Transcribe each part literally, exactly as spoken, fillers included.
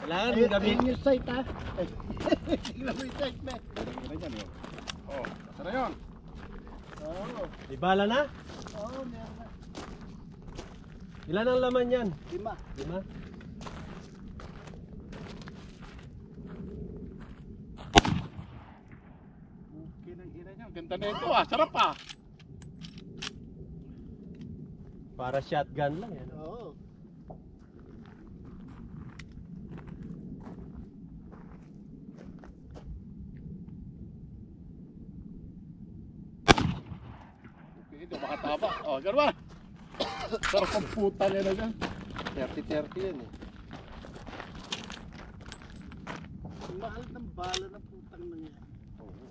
Kailangan Ayun, gabi. ayun yung sight ha. Tingnan mo yung sight me. Ganyan yan yun. Oh, nasa na yun? Oo. May bala na? Oo, meron na. Ilan ang laman yan? Lima. Lima? Okay ng ina niya. Ganda na ito ah. Sarap ah. Para shotgun lang yan. Oo. Okay, ito makataba. Oh, gano'n ba? Sarap ang puta niya na dyan. thirty thirty yan eh. Ang mahal ng bala ng putang na yan. Oo.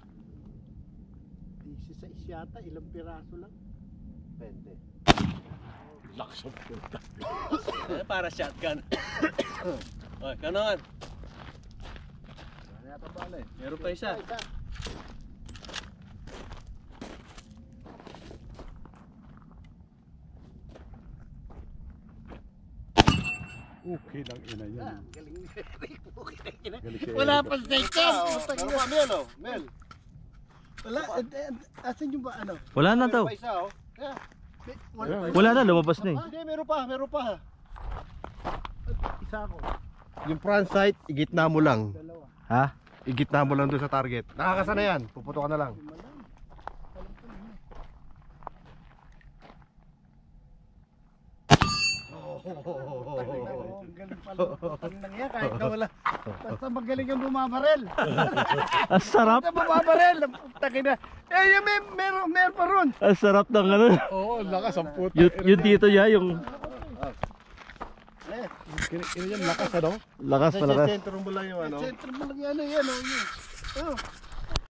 sixty-six yata, ilang piraso lang. Pwede. Lakas ang puta. Eh, para shotgun. Oy, kanon. Ano yata bala eh? Meron pa isa. Isa. Okay lang ina niya. Ah, galing ni Eric. Okay na yun. Galing si Wala Eric. pa sight yan. Ah, oh. Putang Meron ina. pa, Mel oh. Mel. Wala. eh, eh, Asan yung ba ano? Wala na daw. Meron pa isa oh. Yeah. May- Ayun. Wala pa. Wala na, lumabas na eh. Hindi, meron pa, meron pa. Isa ako. Yung front sight, igitna mo lang. Dalawa. Ha? Igitna mo lang doon sa target. Nakakasa na yan. Puputo ka na lang. Lima lang. Alam ko na yun. Oo, ang galing pala. Putang nang yan, kahit na wala. Basta magaling ang bumabarel. Ang sarap. Basta bumabarel. Putang ina. Eh, yung may, meron, meron pa ron. Ang sarap ng ano. Oo, lakas ang puta. Yung, yung dito ya, yung Eh, Ina ina yan, lakas ano? lakas Sa palakas. sentro mo lang yung ano. sentro mo lang yan. Yan, oh, yun. Oh.